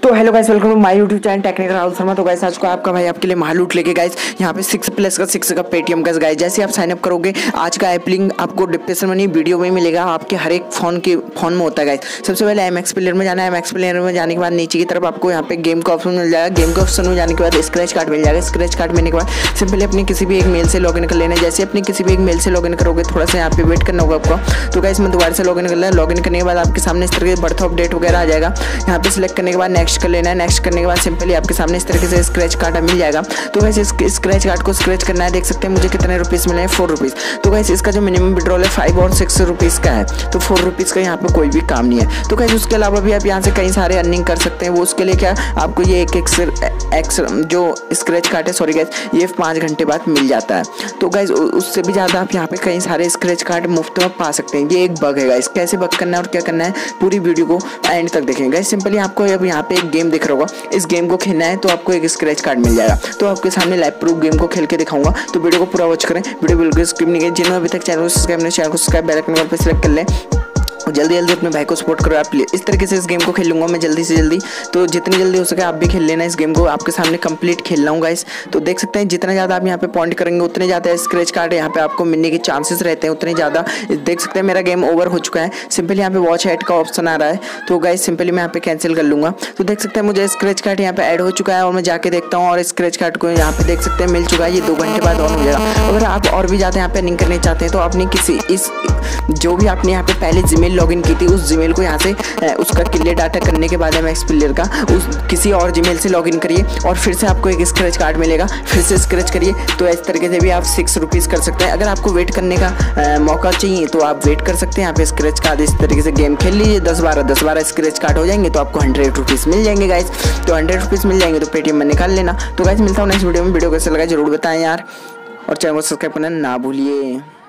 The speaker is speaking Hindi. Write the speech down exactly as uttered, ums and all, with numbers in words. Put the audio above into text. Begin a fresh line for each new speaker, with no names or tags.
तो hello guys, welcome to my YouTube channel technical Rahul Sharma. तो गाइस आज को आपका भाई आपके लिए महालूट लेके गाइस यहाँ पे सिक्स प्लस का सिक्स का पेटीएम का गाइस जैसे आप साइन अप करोगे आज का ऐप लिंक आपको डिस्क्रिप्शन में नहीं वीडियो में मिलेगा। आपके हर एक फोन के फोन में होता है गाइस। सबसे पहले एम एक्स प्लेयर में जाना है। एम एक्स प्लेयर में जाने के बाद नीचे की तरफ आपको यहाँ पे गेम का ऑप्शन मिल जाएगा। गेम के ऑप्शन में जाने के बाद स्क्रैच कार्ड मिल जाएगा। स्क्रैच कार्ड मिलने के बाद सिंपली अपनी किसी भी एक मेल से लॉगिन कर लेना है। जैसे अपनी किसी भी एक मेल से लॉगिन करोगे थोड़ा सा यहाँ पे वेट करना होगा आपको। तो गाइस मैं दोबारा से लॉगिन कर लेना। लॉगिन करने के बाद आपके सामने इस तरह के बर्थ अपडेट वगैरह आ जाएगा। यहाँ पे सिलेक्ट करने के बाद नेक्स्ट कर लेना है। नेक्स्ट करने के बाद सिंपली आपके सामने इस तरीके से स्क्रैच कार्ड मिल जाएगा। तो वैसे इस स्क्रैच कार्ड को स्क्रैच करना है। देख सकते हैं मुझे कितने रुपीस मिले हैं, फोर रुपीज़। तो वैसे इसका जो मिनिमम विड्रॉल है फाइव और सिक्स रुपीज़ का है। तो फोर रुपीज़ का यहाँ पे कोई भी काम नहीं है। तो वैसे उसके अलावा भी आप यहाँ से कई सारे अर्निंग कर सकते हैं। वो उसके लिए क्या आपको ये एक एक्स जो स्क्रैच कार्ड है सॉरी गाइस ये पाँच घंटे बाद मिल जाता है। तो गाइस उससे भी ज़्यादा आप यहाँ पे कई सारे स्क्रैच कार्ड मुफ्त में पा सकते हैं। ये एक बग है गाइस। कैसे बग करना है और क्या करना है पूरी वीडियो को एंड तक देखेंगे गाइस। सिंपली आपको अब यहाँ पे एक गेम दिख रहा होगा। इस गेम को खेलना है तो आपको एक स्क्रैच कार्ड मिल जाएगा। तो आपके सामने लाइव प्रूफ गेम को खेल के दिखाऊंगा। तो वीडियो को पूरा वॉच करें। वीडियो बिल्कुल स्किप नहीं करें। जिन्होंने अभी तक चैनल को सब्सक्राइब नहीं चैनल को सब्सक्राइब बेल आइकन पर सेलेक्ट कर लें। जल्दी जल्दी अपने भाई को सपोर्ट करो आप प्लीज। इस तरीके से इस गेम को खेल लूँगा मैं जल्दी से जल्दी। तो जितनी जल्दी हो सके आप भी खेल लेना इस गेम को। आपके सामने कंप्लीट खेल रहा हूँ गाइस। तो देख सकते हैं जितना ज़्यादा आप यहाँ पे पॉइंट करेंगे उतने ज़्यादा स्क्रैच कार्ड यहाँ पे आपको मिलने के चांसेस रहते हैं उतने ज़्यादा। देख सकते हैं मेरा गेम ओवर हो चुका है। सिंपली यहाँ पे वॉच ऐड का ऑप्शन आ रहा है। तो गाइस सिंपली मैं यहाँ पे कैंसिल कर लूँगा। तो देख सकते हैं मुझे स्क्रैच कार्ड यहाँ पे ऐड हो चुका है और मैं जाके देखता हूँ और स्क्रैच कार्ड को यहाँ पे देख सकते हैं मिल चुका है। ये दो घंटे बाद ऑन हो जाएगा। अगर आप और भी ज़्यादा यहाँ पे अर्निंग करने चाहते हैं तो आपने किसी इस जो भी आपने यहाँ पे पहले जीमेल लॉगिन की थी उस जीमेल को यहाँ से उसका क्लियर डाटा करने के बाद एम एक्स प्लेयर का उस किसी और जीमेल से लॉगिन करिए और फिर से आपको एक स्क्रैच कार्ड मिलेगा। फिर से स्क्रैच करिए। तो इस तरीके से भी आप सिक्स रुपीज़ कर सकते हैं। अगर आपको वेट करने का आ, मौका चाहिए तो आप वेट कर सकते हैं। यहाँ पे स्क्रैच कार्ड इस तरीके से गेम खेल लीजिए। दस बारह दस बारह स्क्रैच कार्ड हो जाएंगे तो आपको हंड्रेड रुपीज़ मिल जाएंगे गाइस। तो हंड्रेड रुपीज़ मिल जाएंगे तो पेटीएम में निकाल लेना। तो गाइस मिलता हूँ नेक्स्ट वीडियो में। वीडियो कैसे लगा जरूर बताएं यार और चैनल को सब्सक्राइब करना ना भूलिए।